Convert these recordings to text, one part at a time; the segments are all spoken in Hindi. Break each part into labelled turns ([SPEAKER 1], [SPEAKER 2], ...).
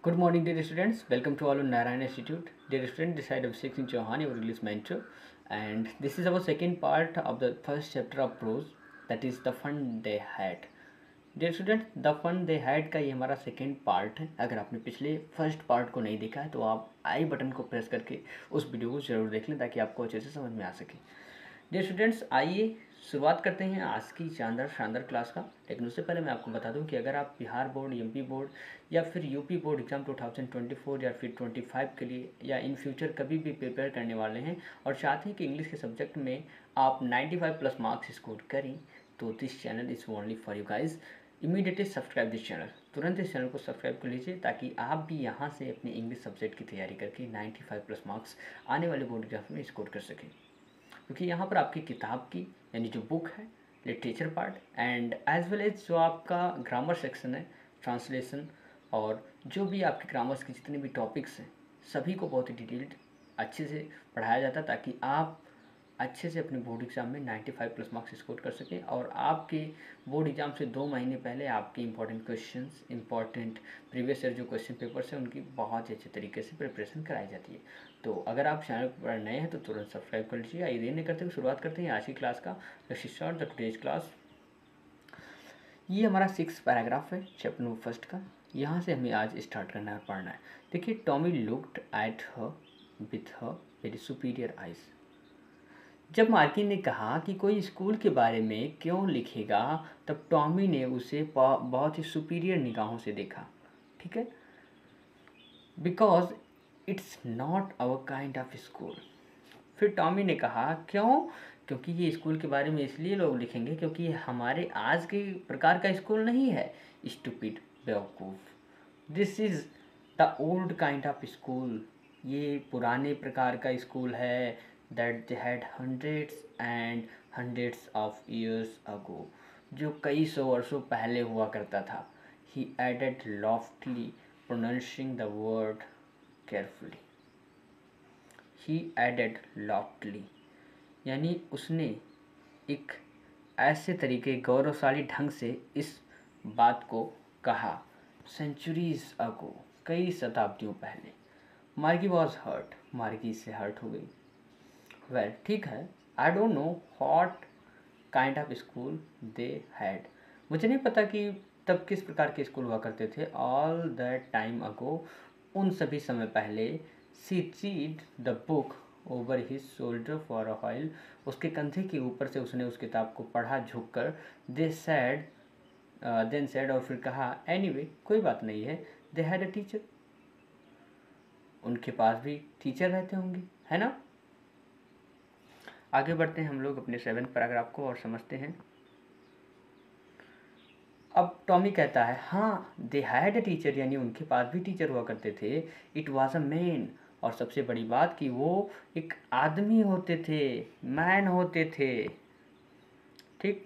[SPEAKER 1] Good morning, dear students. Welcome to all on Narayan Institute. Dear student, this side of Abhishek Singh Chauhan, your English mentor, and this is our second part of the first chapter of prose, that is the fun they had. Dear student, the fun they had का ये हमारा सेकेंड पार्ट है। अगर आपने पिछले फर्स्ट पार्ट को नहीं देखा है तो आप आई बटन को प्रेस करके उस वीडियो को ज़रूर देख लें ताकि आपको अच्छे से समझ में आ सके। डियर स्टूडेंट्स, आइए शुरुआत करते हैं आज की शानदार क्लास का। लेकिन उससे पहले मैं आपको बता दूं कि अगर आप बिहार बोर्ड, एमपी बोर्ड या फिर यूपी बोर्ड एग्ज़ाम 2024 या फिर 25 के लिए या इन फ्यूचर कभी भी प्रिपेयर करने वाले हैं और चाहते हैं कि इंग्लिश के सब्जेक्ट में आप 95 प्लस मार्क्स स्कोर करें, तो this channel is only for you guys. Immediately subscribe this channel, तुरंत इस चैनल को सब्सक्राइब कर लीजिए ताकि आप भी यहाँ से अपने इंग्लिश सब्जेक्ट की तैयारी करके 95 प्लस मार्क्स आने वाले बोर्ड एग्जाम में स्कोर कर सकें। क्योंकि यहाँ पर आपकी किताब की यानी जो बुक है, literature part and as well as जो आपका ग्रामर सेक्शन है, ट्रांसलेशन और जो भी आपके ग्रामर्स के जितने भी टॉपिक्स हैं सभी को बहुत ही डिटेल्ड अच्छे से पढ़ाया जाता है ताकि आप अच्छे से अपने बोर्ड एग्ज़ाम में 95 प्लस मार्क्स स्कोर कर सकें। और आपके बोर्ड एग्ज़ाम से 2 महीने पहले आपके important questions, important previous year जो क्वेश्चन पेपर्स हैं उनकी बहुत ही अच्छे तरीके से प्रिपरेशन कराई जाती है। तो अगर आप चैनल पर नए हैं तो तुरंत सब्सक्राइब कर लीजिए। आइए देर नहीं करते हुए शुरुआत करते हैं आज की क्लास का। द टुडेज क्लास, ये हमारा 6 पैराग्राफ है चैप्टर नंबर फर्स्ट का। यहाँ से हमें आज स्टार्ट करना है, पढ़ना है। देखिए, Tommy looked at her with her very superior eyes. जब मार्की ने कहा कि कोई स्कूल के बारे में क्यों लिखेगा, तब टॉमी ने उसे बहुत ही सुपीरियर निगाहों से देखा। ठीक है, because it's not our kind of school. फिर टॉमी ने कहा क्यों, क्योंकि ये स्कूल के बारे में इसलिए लोग लिखेंगे क्योंकि ये हमारे आज के प्रकार का स्कूल नहीं है। स्टूपिड, बेवकूफ़। This is the old kind of school. ये पुराने प्रकार का स्कूल है। That they had hundreds and hundreds of years ago, जो कई सौ वर्षों पहले हुआ करता था। He added loftily, pronouncing the word carefully. He added loftily यानी उसने एक ऐसे तरीके गौरवशाली ढंग से इस बात को कहा। सेंचुरीज अगो, कई शताब्दियों पहले। मार्गी वॉज हर्ट, मार्गी से हर्ट हो गई। वेल, ठीक है, I don't know what kind of school they had. मुझे नहीं पता कि तब किस प्रकार के स्कूल हुआ करते थे। ऑल दैट टाइम अगो, उन सभी समय पहले। She read the book over his shoulder for a while, उसके कंधे के ऊपर से उसने उस किताब को पढ़ा झुककर। दे सैड, देन सैड, और फिर कहा एनीवे, कोई बात नहीं है। दे हैड अ टीचर, उनके पास भी टीचर रहते होंगे, है ना। आगे बढ़ते हैं हम लोग अपने 7th पैराग्राफ को और समझते हैं। अब टॉमी कहता है हाँ, दे हैड अ टीचर, यानी उनके पास भी टीचर हुआ करते थे। इट वाज अ मैन, और सबसे बड़ी बात कि वो एक आदमी होते थे, मैन होते थे। ठीक,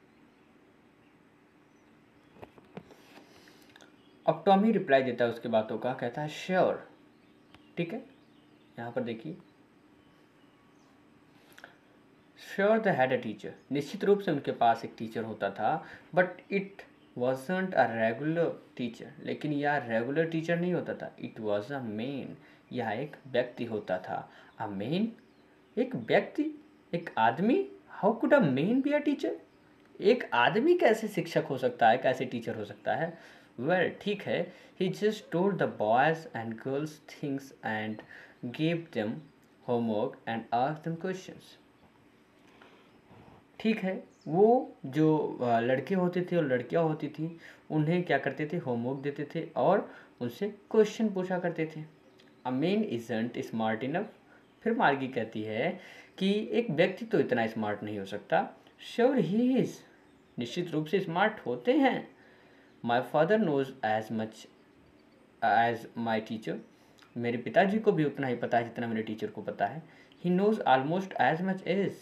[SPEAKER 1] अब टॉमी रिप्लाई देता है उसके बातों का, कहता है श्योर। ठीक है, यहाँ पर देखिए, sure they had a teacher, निश्चित रूप से उनके पास एक टीचर होता था। But it wasn't a regular teacher, लेकिन यह रेगुलर टीचर नहीं होता था। इट वॉज अ मैन, यह एक व्यक्ति होता था। अ मैन, एक व्यक्ति, एक आदमी। How could a man be a teacher, एक आदमी कैसे शिक्षक हो सकता है, कैसे टीचर हो सकता है। वेल, ठीक है, he just told the boys and girls things and gave them homework and asked them questions. ठीक है, वो जो लड़के होते थे और लड़कियां होती थी, उन्हें क्या करते थे, होमवर्क देते थे और उनसे क्वेश्चन पूछा करते थे। A man isn't smart enough, फिर मार्गी कहती है कि एक व्यक्ति तो इतना स्मार्ट नहीं हो सकता। श्योर ही इज, निश्चित रूप से स्मार्ट होते हैं। My father knows as much as my teacher, मेरे पिताजी को भी उतना ही पता है जितना मेरे टीचर को पता है। He knows almost as much as,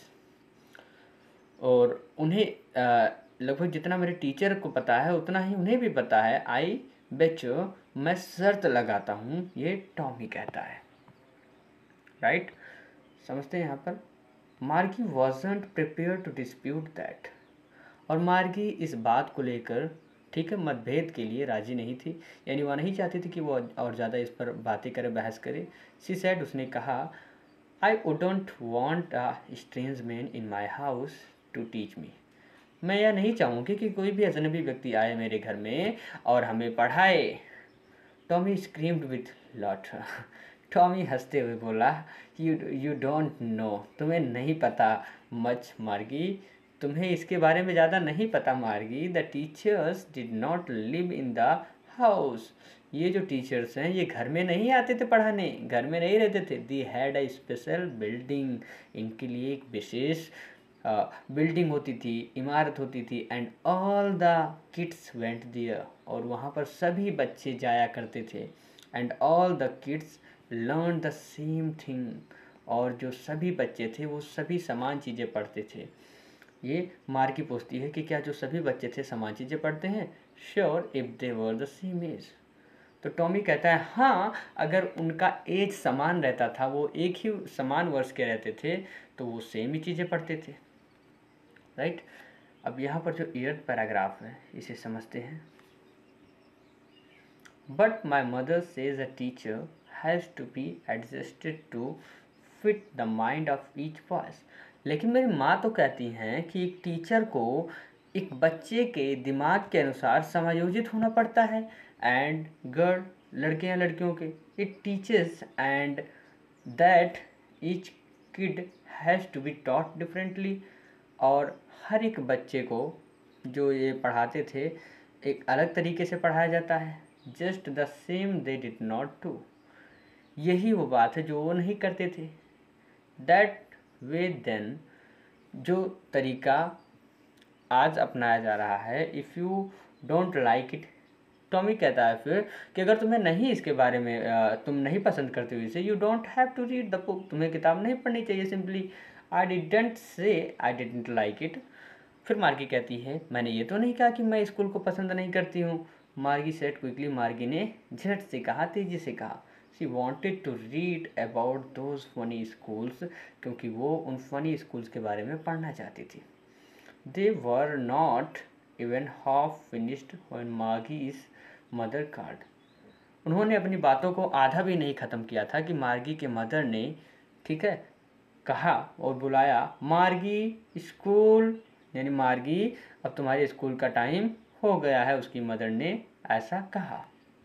[SPEAKER 1] और उन्हें लगभग जितना मेरे टीचर को पता है उतना ही उन्हें भी पता है। आई बेच, मैं शर्त लगाता हूँ, ये टॉमी कहता है। राइट, समझते हैं यहाँ पर। Margie wasn't prepared to dispute that, और मार्गी इस बात को लेकर ठीक है, मतभेद के लिए राजी नहीं थी, यानी वह नहीं चाहती थी कि वो और ज़्यादा इस पर बातें करे, बहस करे। सी सेड, उसने कहा, I wouldn't want a strange man in my house to teach me. मैं यह नहीं चाहूँगी कि कोई भी अजनबी व्यक्ति आए मेरे घर में और हमें पढ़ाए। Tommy screamed with laughter. Tommy हंसते हुए बोला, यू डोंट नो, तुम्हें नहीं पता मच मार्गी, तुम्हें इसके बारे में ज़्यादा नहीं पता Margie. The teachers did not live in the house. ये जो टीचर्स हैं ये घर में नहीं आते थे पढ़ाने, घर में नहीं रहते थे। They had a special building, इनके लिए एक विशेष बिल्डिंग होती थी, इमारत होती थी। And all the kids went there, और वहाँ पर सभी बच्चे जाया करते थे। And all the kids learn the same thing, और जो सभी बच्चे थे वो सभी समान चीज़ें पढ़ते थे। ये मार्की पूछती है कि क्या जो सभी बच्चे थे समान चीज़ें पढ़ते हैं? Sure if they were the same age. तो टॉमी कहता है हाँ, अगर उनका एज समान रहता था, वो एक ही समान वर्ष के रहते थे, तो वो सेम ही चीज़ें पढ़ते थे, राइट। अब यहाँ पर जो 8th पैराग्राफ है इसे समझते हैं। But my mother says a teacher has to be adjusted to fit the mind of each boys. लेकिन मेरी माँ तो कहती हैं कि एक टीचर को एक बच्चे के दिमाग के अनुसार समायोजित होना पड़ता है। एंड गर्ल, लड़के या लड़कियों के, it teachers and that each kid has to be taught differently. और हर एक बच्चे को जो ये पढ़ाते थे एक अलग तरीके से पढ़ाया जाता है। Just the same they did not do. यही वो बात है जो वो नहीं करते थे। दैट वे देन, जो तरीका आज अपनाया जा रहा है, if you don't like it. Tommy कहता है फिर कि अगर तुम्हें नहीं इसके बारे में तुम नहीं पसंद करते हो इसे, you don't have to read the book, तुम्हें किताब नहीं पढ़नी चाहिए। Simply I didn't say I didn't like it. फिर मार्गी कहती है, मैंने ये तो नहीं कहा कि मैं स्कूल को पसंद नहीं करती हूँ। मार्गी सेड क्विकली, मार्गी ने झट से कहा, तेजी से कहा। She wanted to read about those funny schools, क्योंकि वो उन फनी स्कूल्स के बारे में पढ़ना चाहती थी। They were not even half finished when Margie's mother called. उन्होंने अपनी बातों को आधा भी नहीं ख़त्म किया था कि मार्गी के मदर ने, ठीक है, कहा और बुलाया, मार्गी स्कूल, यानी मार्गी अब तुम्हारे स्कूल का टाइम हो गया है, उसकी मदर ने ऐसा कहा।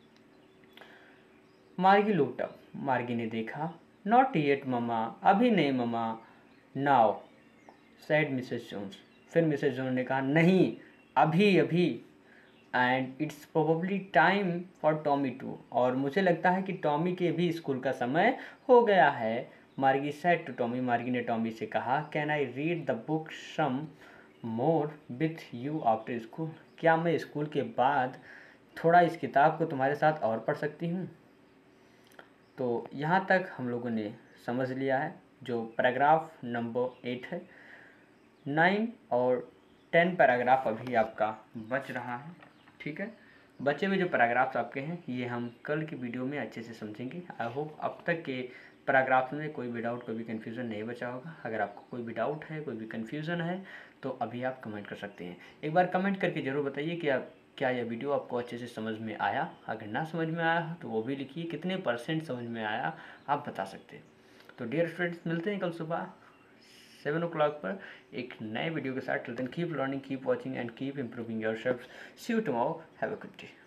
[SPEAKER 1] मार्गी लुक्ड अप, मार्गी ने देखा। नॉट येट ममा, अभी नहीं mamma. Now said Mrs Jones. फिर मिसेस जोन्स ने कहा, नहीं, अभी अभी। And it's probably time for Tommy too, और मुझे लगता है कि टॉमी के भी स्कूल का समय हो गया है। मार्गी सेड टू टॉमी, मार्गी ने टॉमी से कहा, can I read the book some more with you after school. क्या मैं स्कूल के बाद थोड़ा इस किताब को तुम्हारे साथ और पढ़ सकती हूँ? तो यहाँ तक हम लोगों ने समझ लिया है जो पैराग्राफ नंबर 8 है। 9 और 10 पैराग्राफ अभी आपका बच रहा है, ठीक है। बचे हुए जो पैराग्राफ्स आपके हैं ये हम कल की वीडियो में अच्छे से समझेंगे। आई होप अब तक के पैराग्राफ्स में कोई भी डाउट, कोई भी कन्फ्यूज़न नहीं बचा होगा। अगर आपको कोई भी डाउट है, कोई भी कन्फ्यूज़न है, तो अभी आप कमेंट कर सकते हैं। एक बार कमेंट करके ज़रूर बताइए कि क्या यह वीडियो आपको अच्छे से समझ में आया। अगर ना समझ में आया तो वो भी लिखिए, कितने % समझ में आया आप बता सकते हैं। तो डियर स्टूडेंट्स, मिलते हैं कल सुबह 7 o'clock पर एक नए वीडियो के साथ। Till then keep learning, keep watching and keep improving yourself. See you tomorrow, have a good day.